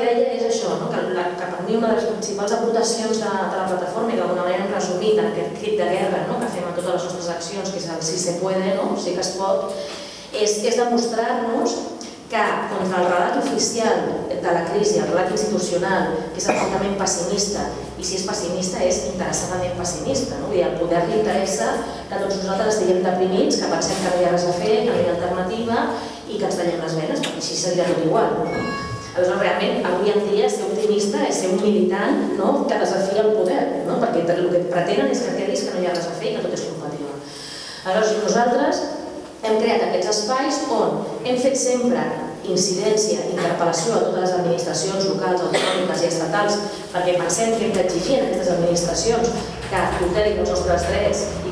deia és això, que per mi una de les principals aportacions de la plataforma, i d'alguna manera hem resumit en aquest crit de guerra que fem en totes les nostres accions, que és el si se puede, sí que es pot, és demostrar-nos que contra el relat oficial de la crisi, el relat institucional, que és absolutament pessimista, i si és pessimista és interessadament pessimista. El poder li interessa que tots nosaltres estiguem deprimits, que pensem que no hi ha res a fer, que no hi ha alternativa i que ens tallem les venes, perquè així seria tot igual. Aleshores, realment, avui en dia, ser optimista és ser un militant que desafia el poder, perquè el que pretenen és que quedis que no hi ha res a fer i que tot és compatible. Aleshores, nosaltres hem creat aquests espais on hem fet sempre incidència, interpel·lació a totes les administracions locals, autonòmiques i estatals, perquè pensem que hem d'exigir a aquestes administracions que tutelin els nostres drets i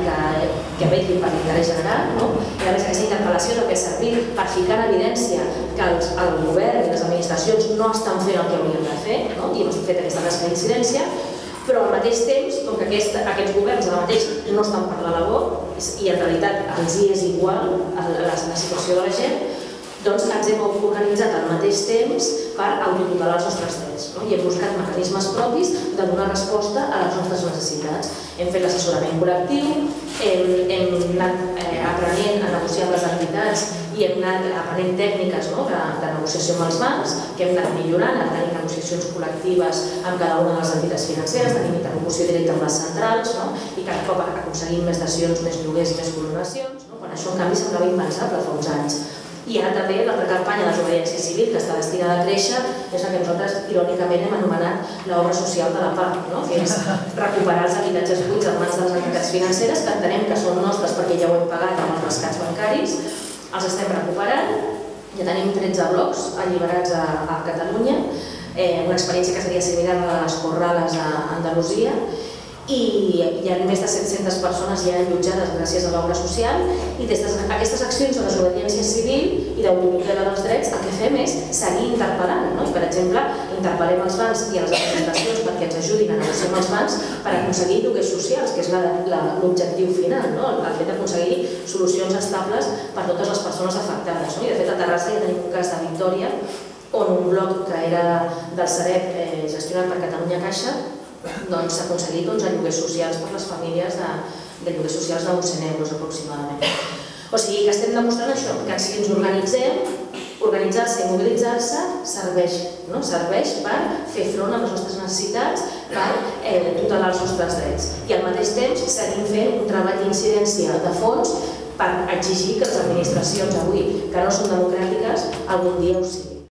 que vetllin per l'interès general. I a més, aquesta interpel·lació també ha servit per ficar en evidència que el govern i les administracions no estan fent el que haurien de fer, i hem fet aquesta tasca d'incidència, però al mateix temps, com que aquests governs ara mateix no estan per la labor i en realitat els hi és igual la situació de la gent, doncs ens hem organitzat al mateix temps per autotutelar els nostres drets i hem buscat mecanismes propis de donar resposta a les nostres necessitats. Hem fet l'assessorament col·lectiu, hem anat aprenent a negociar amb les entitats i hem anat aprenent tècniques de negociació amb els bancs, que hem anat millorant, ara tenim negociacions col·lectives amb cada una de les entitats financeres, tenim interlocució directa amb les centrals i cada cop aconseguim més dacions, més lloguers i més col·lonacions. Això en canvi semblava impensable fa uns anys. I ara també l'altra campanya de desobediència civil, que està destinada a créixer, és la que nosaltres irònicament hem anomenat l'obra social de la pau, que és recuperar els habitatges buits en mans de les entitats financeres, que entenem que són nostres perquè ja ho hem pagat amb els rescats bancaris, els estem recuperant, ja tenim 13 blocs alliberats a Catalunya, una experiència que seria similar a la de les Corrales a Andalusia, i hi ha més de 700 persones ja allotjades gràcies a l'obra social i des d'aquestes accions de desobediència civil i d'autotutela dels drets el que fem és seguir interpel·lant. Per exemple, interpel·lem els bancs i a les administracions perquè ens ajudin a negociar amb els bancs per aconseguir lloguers socials, que és l'objectiu final, el fet d'aconseguir solucions estables per a totes les persones afectades. I de fet a Terrassa ja tenim un cas de Victòria on un bloc que era del Sareb gestionat per Catalunya Caixa s'ha aconseguit lloguers socials per les famílies de lloguers socials de 100 euros aproximadament. O sigui que estem demostrant això, que si ens organitzem, organitzar-se i mobilitzar-se serveix per fer front a les nostres necessitats, per tutelar els nostres drets. I al mateix temps seguim fent un treball d'incidència de fons per exigir que les administracions avui, que no són democràtiques, algun dia ho siguin.